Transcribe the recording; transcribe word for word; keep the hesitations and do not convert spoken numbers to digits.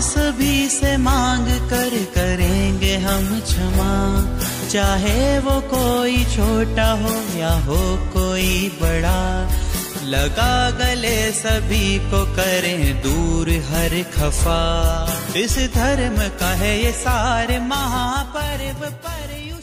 सभी से मांग कर करेंगे हम क्षमा, चाहे वो कोई छोटा हो या हो कोई बड़ा। लगा गले सभी को करें दूर हर खफा, इस धर्म का है ये सारे महापर्व पर